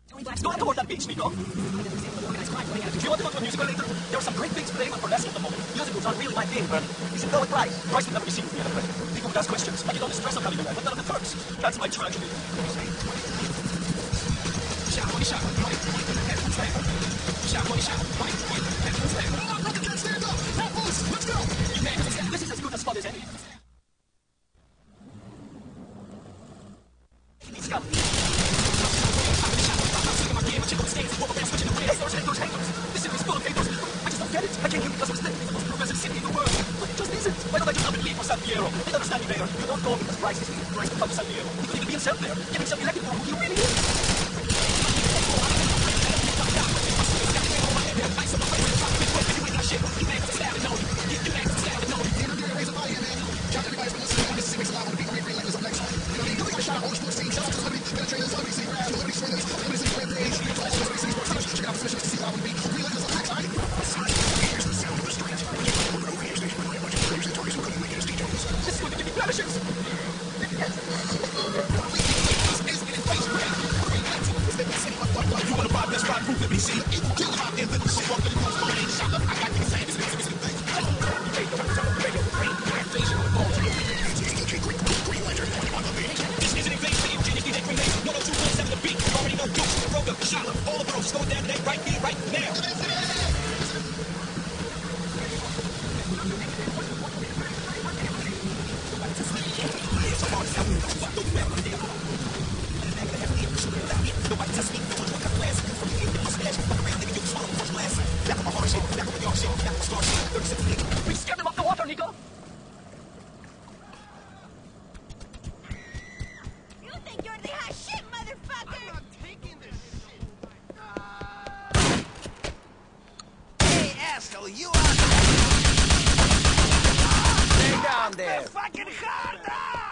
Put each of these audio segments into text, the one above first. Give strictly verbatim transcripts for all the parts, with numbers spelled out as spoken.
Go on toward that beach, Nico. Do you want to go to a musical later? There are some great things playing on burlesque at the moment. Musicals aren't really my thing, but you should go with Bryce. Bryce will never be seen with me at a wedding. Nico would ask questions. I get all the stress of having a wife, but none of the perks. That's my tragedy. This is as good a spot as any. He's got me. This city is full of haters. I just don't get it. I can't hear because I'm the most progressive city in the world. But it just isn't. Why don't I just up and leave for San Diego? You understand me, Mayor. You don't go because Bryce is here. Bryce will come to San Diego. He could even be himself there. Get himself elected for who he really is. We scared them off the water, Nico! You think you're the hot shit, motherfucker! I'm not taking this shit! Uh... Hey, asshole, you are... Stay down there! The fucking harder!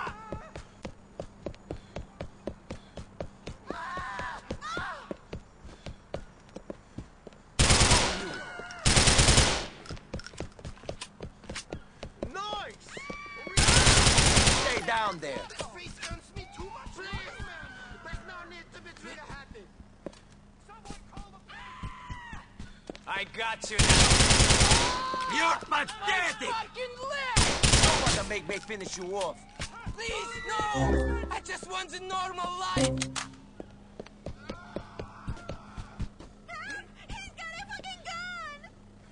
Down there. This face earns me too much. Please, man. There's no need to be trigger-happy. Someone call the police. I got you now. You're pathetic. Fucking left. Don't want to make me finish you off. Please, no. I just want a normal life. He's got a fucking gun.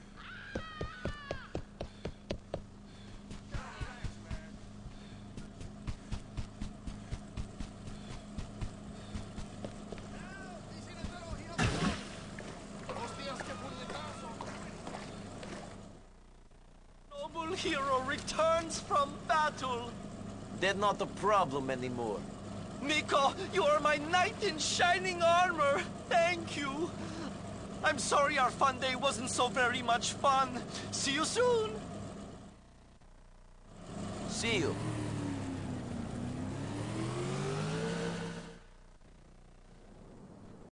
Noble hero returns from battle. They're not a problem anymore. Nico, you are my knight in shining armor. Thank you. I'm sorry our fun day wasn't so very much fun. See you soon. See you.